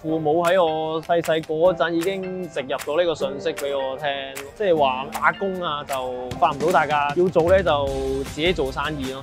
父母喺我細細個嗰陣已經植入咗呢個信息俾我聽，即係話打工啊就發唔到大家，要做咧就自己做生意咯。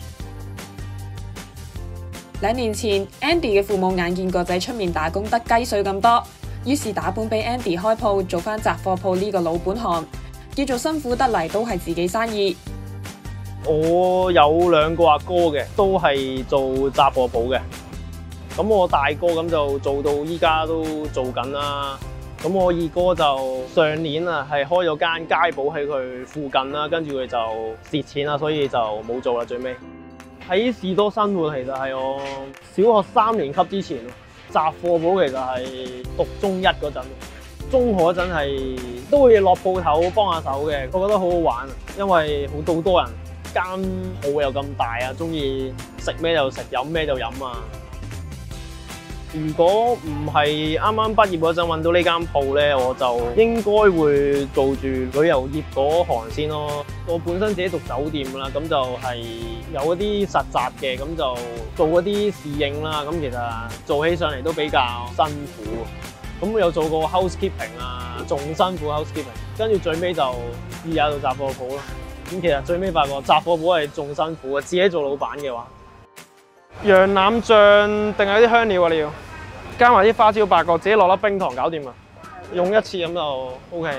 2年前 ，Andy 嘅父母眼見個仔出面打工得雞碎咁多，於是打本俾 Andy 開鋪做返雜貨鋪呢個老本行，叫做辛苦得嚟都係自己生意。 我有2個阿哥嘅，都係做雜貨鋪嘅。咁我大哥咁就做到依家都做緊啦。咁我二哥就上年啊係開咗間街鋪喺佢附近啦，跟住佢就蝕錢啦，所以就冇做啦。最尾喺士多生活，其實係我小學3年級之前，雜貨鋪其實係讀中1嗰陣，中學嗰陣係都會落鋪頭幫下手嘅。我覺得好好玩，因為好多人，間鋪又咁大啊，中意食咩就食，飲咩就飲啊。如果唔係啱啱畢業嗰陣揾到呢間鋪咧，我就應該會做住旅遊業嗰行先咯。我本身自己讀酒店啦，咁就係有一啲實習嘅，咁就做嗰啲侍應啦。咁其實做起上嚟都比較辛苦。咁有做過 housekeeping 啊，仲辛苦 housekeeping。跟住最尾就試下做雜貨鋪咯。咁其實最尾發覺雜貨鋪係仲辛苦嘅，自己做老闆嘅話。羊腩醬定係啲香料啊？你要加埋啲花椒八角，自己落粒冰糖搞掂啊！用一次咁就 OK。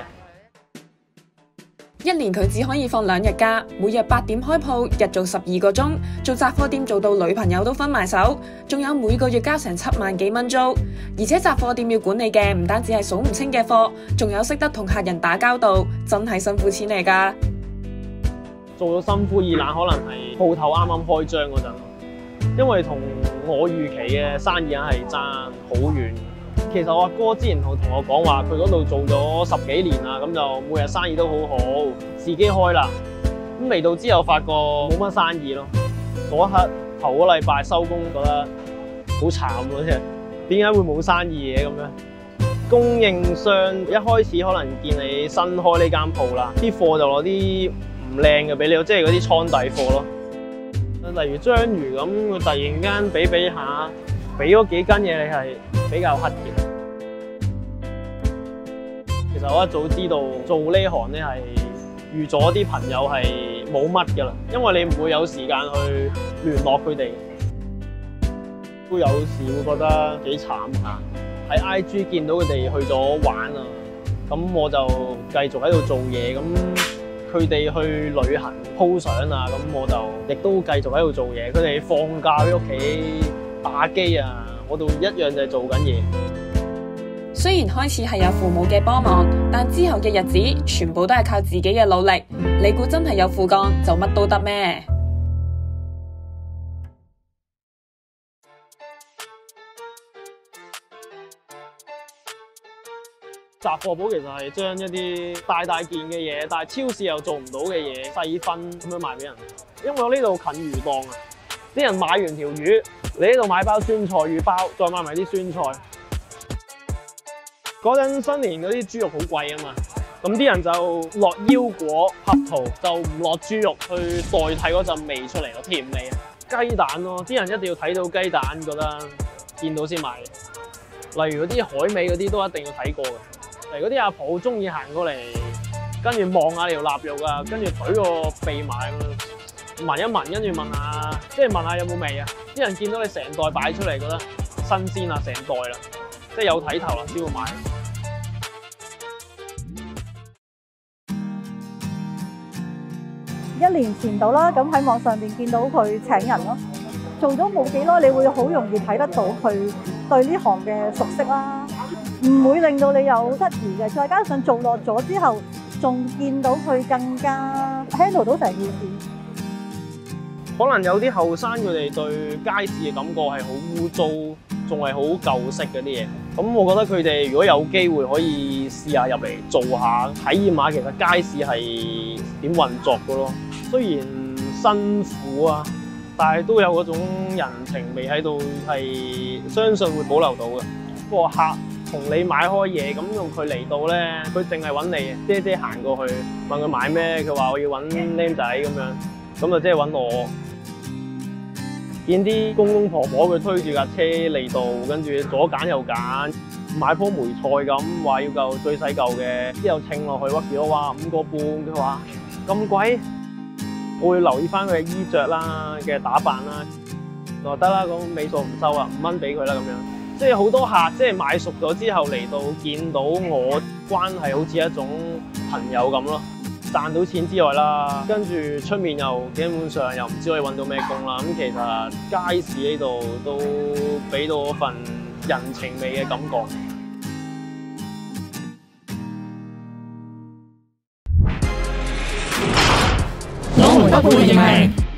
1年佢只可以放2日假，每日8點開鋪，日做12個鐘，做雜貨店做到女朋友都分埋手，仲有每個月交成7萬幾蚊租。而且雜貨店要管理嘅唔單止係數唔清嘅貨，仲有識得同客人打交道，真係辛苦錢嚟㗎。 做到心灰意冷，可能係鋪頭啱啱開張嗰陣。因為同我預期嘅生意係爭好遠。其實我阿哥之前同我講話，佢嗰度做咗10幾年啦，咁就每日生意都好好，自己開啦。咁嚟到之後發覺冇乜生意咯。嗰一刻頭個禮拜收工，覺得好慘咯，即係點解會冇生意嘅咁樣？供應商一開始可能見你新開呢間鋪啦，啲貨就攞啲唔靚嘅俾你，即係嗰啲倉底貨咯。例如章魚咁，佢突然間俾下，俾嗰幾斤嘢你係比較乞嘅。其實我一早知道做呢行咧係預咗啲朋友係冇乜㗎啦，因為你唔會有時間去聯絡佢哋，都有時會覺得幾慘下。喺 IG 見到佢哋去咗玩啊，咁我就繼續喺度做嘢咁。佢哋去旅行 po 相啊，咁我就亦都繼續喺度做嘢。佢哋放假喺屋企打機啊，我度一樣就係做緊嘢。 雖然開始係有父母嘅幫忙，但之後嘅日子全部都係靠自己嘅努力。你估真係有父幹就乜都得咩？ 雜貨鋪其實係將一啲大件嘅嘢，但係超市又做唔到嘅嘢細分咁樣賣俾人。因為我呢度近魚檔啊，啲人買完條魚，你呢度買包酸菜魚包，再買埋啲酸菜。嗰陣新年嗰啲豬肉好貴啊嘛，咁啲人就落腰果、合桃，就唔落豬肉去代替嗰陣味出嚟咯，甜味啊。雞蛋咯，啲人一定要睇到雞蛋，覺得見到先買。例如嗰啲海味嗰啲都一定要睇過嘅。嚟嗰啲阿婆好中意行過嚟，跟住望下條臘肉啊，跟住舉個鼻埋咁聞一聞，跟住問下，即係問下有冇味啊？啲人見到你成袋擺出嚟，覺得新鮮啦，成袋啦，即係有睇頭啦，先會買。 1年前到啦，咁喺網上邊見到佢請人咯，做咗冇幾耐，你會好容易睇得到佢對呢行嘅熟悉啦。唔會令到你有質疑嘅，再加上做落咗之後，仲見到佢更加 handle 到成件事。 可能有啲後生佢哋對街市嘅感覺係好污糟，仲係好舊式嗰啲嘢。咁我覺得佢哋如果有機會可以試下入嚟做下，體驗下其實街市係點運作嘅咯。雖然辛苦啊，但係都有嗰種人情味喺度，係相信會保留到嘅。個客同你買開嘢，咁用佢嚟到咧，佢淨係揾你，姐姐行過去問佢買咩，佢話我要揾僆仔咁樣，咁就即係揾我。見啲公公婆婆佢推住架車嚟到，跟住左揀右揀， 買棵梅菜咁，話要嚿最細嚿嘅，之後稱落去，屈住我話5個半，佢話咁貴，我會留意翻佢嘅衣着啦、嘅打扮啦，就得啦，咁尾數唔收啊，5蚊俾佢啦咁樣。即係好多客即係買熟咗之後嚟到見到我關係好似一種朋友咁咯。賺到錢之外啦，跟住出面又基本上又唔知可以揾到咩工啦。咁其實街市呢度都俾到我份人情味嘅感覺。 我們不會認命。